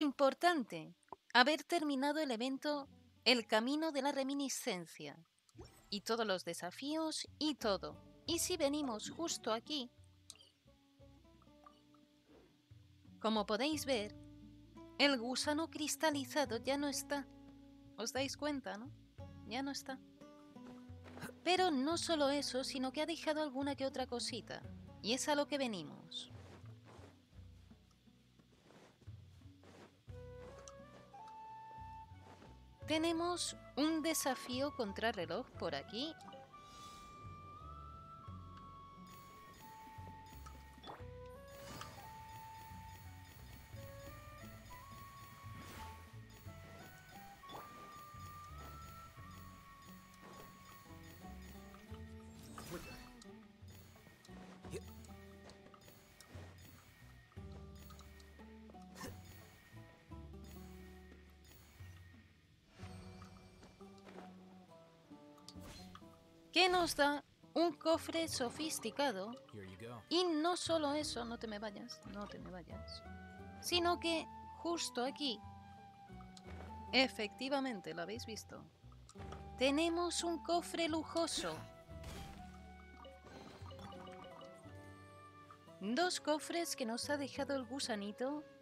Importante, haber terminado el evento El Camino de la Reminiscencia. Y todos los desafíos y todo. Y si venimos justo aquí, como podéis ver, el gusano cristalizado ya no está. ¿Os dais cuenta, no? Ya no está. Pero no solo eso, sino que ha dejado alguna que otra cosita. Y es a lo que venimos. Tenemos un desafío contrarreloj por aquí. Que nos da un cofre sofisticado. Y no solo eso, no te me vayas, sino que justo aquí, efectivamente, ¿lo habéis visto? Tenemos un cofre lujoso. 2 cofres que nos ha dejado el gusanito